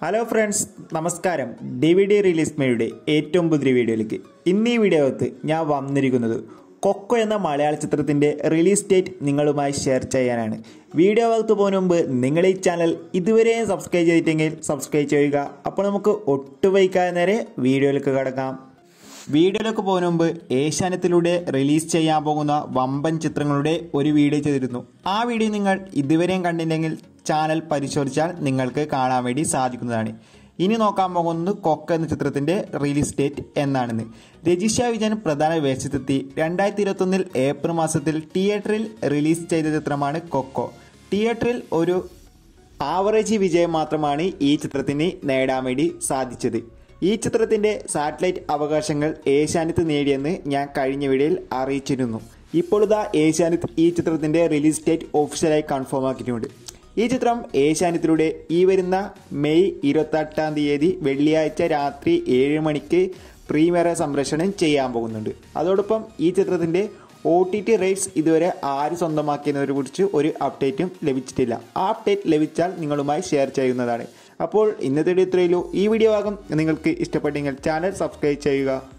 Hello friends, നമസ്കാരം. DVD release മേയുടെ ഏറ്റവും പുതിയ വീഡിയോയിലേക്ക് ഇന്ന് ഈ വീഡിയോകത്ത് ഞാൻ വന്നിരിക്കുന്നത് കൊക്കോ എന്ന മലയാള ചിത്രത്തിൻ്റെ റിലീസ് ഡേറ്റ് നിങ്ങളുമായി ഷെയർ ചെയ്യാനാണ്. വീഡിയോ ഭാഗത്ത് പോകുന്ന മുമ്പ് നിങ്ങൾ ഈ ചാനൽ ഇതുവരെയും സബ്സ്ക്രൈബ് ചെയ്തിട്ടെങ്കിൽ സബ്സ്ക്രൈബ് ചെയ്യുക. അപ്പോൾ നമുക്ക് ഒട്ടുവൈകാതെ നേരെ വീഡിയോയിലേക്ക് കടക്കാം. വീഡിയോയിലേക്ക് പോകുന്ന മുമ്പ് ഏഷ്യാനെറ്റിലൂടെ റിലീസ് ചെയ്യാൻ പോകുന്ന വമ്പൻ ചിത്രങ്ങളുടെ ഒരു വീഡിയോ ചെയ്തിരുന്നു. ആ വീഡിയോ നിങ്ങൾ ഇതുവരെയും കണ്ടില്ലെങ്കിൽ ചാനൽ പരിശോധിച്ചാൽ നിങ്ങൾക്ക് കാണാൻ വേണ്ടി സാധിക്കുന്നതാണ്. ഇനി നോക്കാൻ പോകുന്നത് കൊക്കോ എന്ന ചിത്രത്തിൻ്റെ റിലീസ് ഡേറ്റ് എന്നാണെന്ന്. രജിഷ വിജയൻ പ്രധാന വേഷത്തെത്തി 2021 ഏപ്രിൽ മാസത്തിൽ തിയേറ്ററിൽ റിലീസ് ചെയ്ത ചിത്രമാണ് കൊക്കോ. തിയേറ്ററിൽ ഒരു ആവറേജ് വിജയം മാത്രമാണ് ഈ ചിത്രത്തിന് നേടാൻ വേണ്ടി സാധിച്ചത്. ഈ ചിത്രത്തിൻ്റെ സാറ്റലൈറ്റ് അവകാശങ്ങൾ ഏഷ്യാനെറ്റ് നേടിയെന്ന് ഞാൻ കഴിഞ്ഞ വീഡിയോയിൽ അറിയിച്ചിരുന്നു. ഇപ്പോൾ ഇതാ ഏഷ്യാനെറ്റ് ഈ ചിത്രത്തിൻ്റെ റിലീസ് ഡേറ്റ് ഒഫീഷ്യലായി കൺഫേം ആക്കിയിട്ടുണ്ട്. ഈ ചിത്രം ഏഷ്യാനെറ്റിലൂടെ ഈ വരുന്ന മെയ് 28 വെള്ളിയാഴ്ച രാത്രി 7 മണിക്ക് പ്രീമിയർ സംപ്രേഷണം ചെയ്യാൻ പോകുന്നുണ്ട്. അതോടൊപ്പം ഈ ചിത്രത്തിൻ്റെ OTT റൈറ്റ്സ് ഇതുവരെ ആര് സ്വന്തമാക്കിയതിനെ കുറിച്ച് ഒരു അപ്ഡേറ്റും ലഭിച്ചിട്ടില്ല. ആ അപ്ഡേറ്റ് ലഭിച്ചാൽ നിങ്ങളുമായി ഷെയർ ചെയ്യുന്നതാണ്. അപ്പോൾ ഇന്നത്തെ ഇത്രയുള്ളൂ. ഈ വീഡിയോ ഭാഗം നിങ്ങൾക്ക് ഇഷ്ടപ്പെട്ടെങ്കിൽ ചാനൽ സബ്സ്ക്രൈബ് ചെയ്യുക.